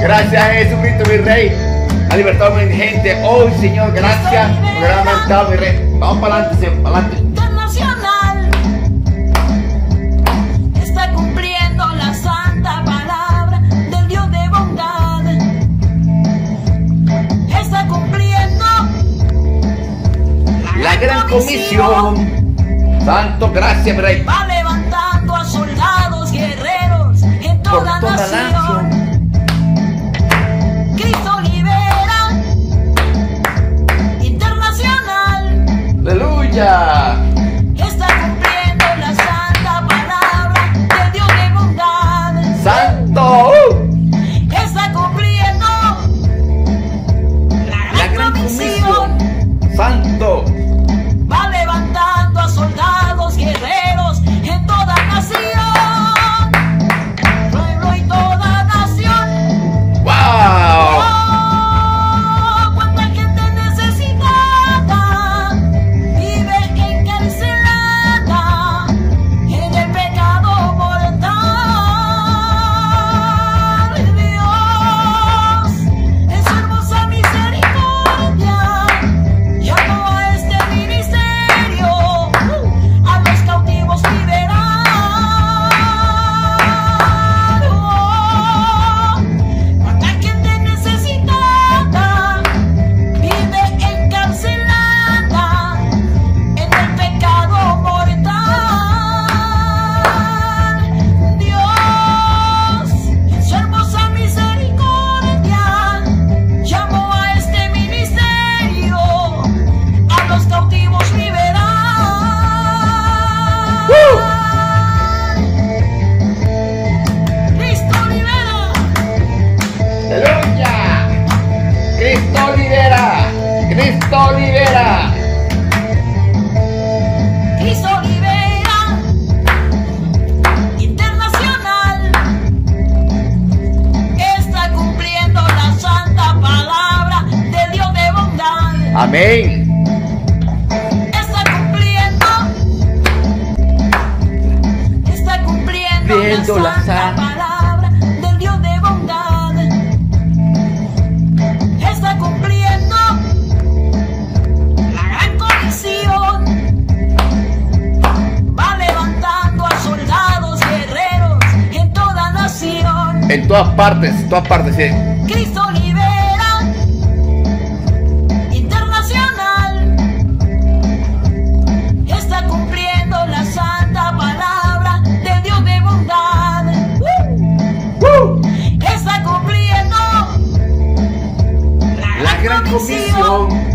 Gracias Jesucristo, mi Rey. Ha libertado a mi gente hoy, Señor. Gracias por haber aumentado, mi Rey. Vamos para adelante, Señor, para adelante. Internacional está cumpliendo la santa palabra del Dios de bondad. Está cumpliendo la gran comisión. Santo, gracias, mi Rey. Va levantando a soldados guerreros en toda nación. Cristo libera. Internacional. Aleluya. Está cumpliendo la santa palabra de Dios de bondad. Santo. Está cumpliendo la gran comisión. Santo. Va levantando a soldados guerreros en toda nación. Pueblo y toda nación. ¡Wow! Oh, cuánta gente necesitada vive encarcelada en el pecado mortal. Dios, en su hermosa misericordia, llamó a este ministerio a los cautivos liberar. Oh, cuánta gente necesitada vive encarcelada en el pecado mortal. Dios, en su hermosa misericordia, llamó a este ministerio a los cautivos liberar. Cristo libera. ¡Aleluya! ¡Cristo libera! ¡Cristo libera! Cristo libera. Internacional está cumpliendo la santa palabra de Dios de bondad. Amén. Está cumpliendo la santa palabra del Dios de bondad. Está cumpliendo la gran comisión. Va levantando a soldados guerreros en toda nación. En todas partes, sí. Cristo libera. Internacional está cumpliendo la santa palabra de Dios de bondad. Está cumpliendo La gran comisión.